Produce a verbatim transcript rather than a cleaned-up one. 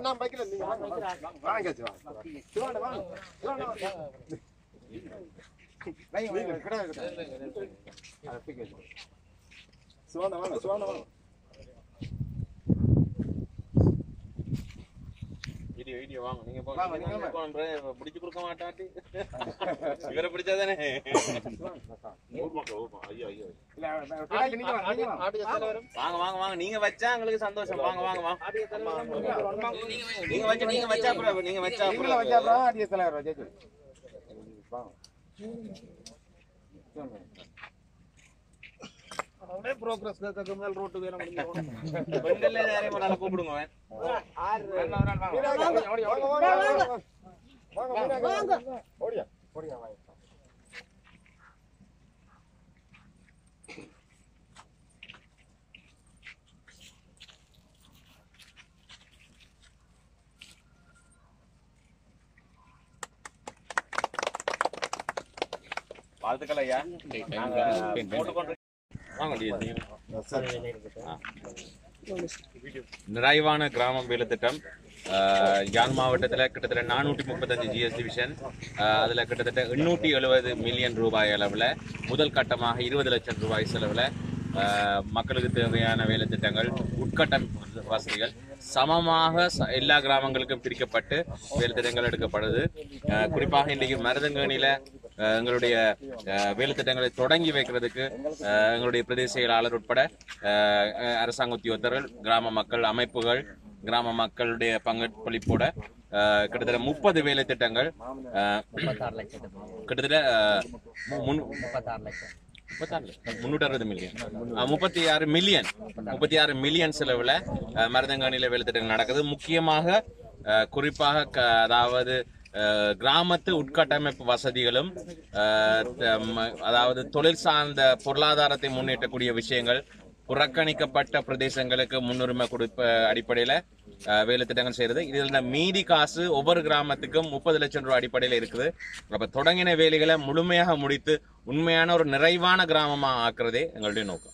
நான் பைக்ல நீங்க வாங்க சிவான வாங்க சிவான நீங்க கடை அத பிக்க சிவான வாங்க சிவான வாங்க வீடியோ வீடியோ வாங்க நீங்க போங்க நீங்க போங்க பிடிச்சு கொடுக்க மாட்டாட்டி இவரை பிடிச்சாதானே ஐயோ ஐயோ வாங்க வாங்க வாங்க நீங்க வச்சா உங்களுக்கு சந்தோஷம் வாங்க வாங்க வாங்க நீங்க வச்சா நீங்க வச்சா அப்புறம் நீங்க வச்சா நீங்க வச்சா அப்புறம் ஆடியோ தலைவர் ஜெயிச்சு வாங்க அவனே ப்ரோக்ரஸ் கேட்க மேல் ரோட் வேற முடிஞ்சோம் பெண்களே யாரே மனால கூப்பிடுங்க ஆறு வாங்க வாங்க வாங்க ஓடியா ஓடியா வாங்க வாழ்த்துக்கள் ஐயா நிறைவான கிராமம் வேலை திட்டம் யாழ் மாவட்டத்தில் கிட்டத்தட்ட நானூற்றி முப்பத்தஞ்சு ஜிஎஸ் டிவிஷன் அதில் கிட்டத்தட்ட எண்ணூற்றி எழுபது மில்லியன் ரூபாய் அளவில் முதல் கட்டமாக இருபது லட்சம் ரூபாய் செலவில் மக்களுக்கு தேவையான வேலை திட்டங்கள் உட்கட்டமைப்பு வசதிகள் சமமாக எல்லா கிராமங்களுக்கும் பிரிக்கப்பட்டு வேலை திட்டங்கள் எடுக்கப்படுது. குறிப்பாக இன்றைக்கு மருதங்கேணியில எங்களுடைய வேலை திட்டங்களை தொடங்கி வைக்கிறதுக்கு எங்களுடைய பிரதேச செயலாளர் உட்பட அரசாங்க உத்தியோகத்தர்கள் கிராம மக்கள் அமைப்புகள் கிராம மக்களுடைய பங்களிப்போட கிட்டத்தட்ட முப்பது வேலை திட்டங்கள் கிட்டத்தட்ட முன்னூற்றி அறுபது மில்லியன் முப்பத்தி ஆறு மில்லியன் முப்பத்தி ஆறு மில்லியன் செலவுல மருதங்காணியில வேலை திட்டங்கள் நடக்குது. முக்கியமாக குறிப்பாக அதாவது கிராமத்து உட்கட்டமைப்பு வசதிகளும் அதாவது தொழில் சார்ந்த பொருளாதாரத்தை முன்னேற்றக்கூடிய விஷயங்கள் புறக்கணிக்கப்பட்ட பிரதேசங்களுக்கு முன்னுரிமை கொடுப்ப அடிப்படையில வேலை திட்டங்கள் செய்யறது. இதுல மீதி காசு ஒவ்வொரு கிராமத்துக்கும் முப்பது லட்சம் ரூபாய் அடிப்படையில இருக்குது. அப்ப தொடங்கின வேலைகளை முழுமையாக முடித்து உண்மையான ஒரு நிறைவான கிராமமா ஆக்குறதே எங்களுடைய நோக்கம்.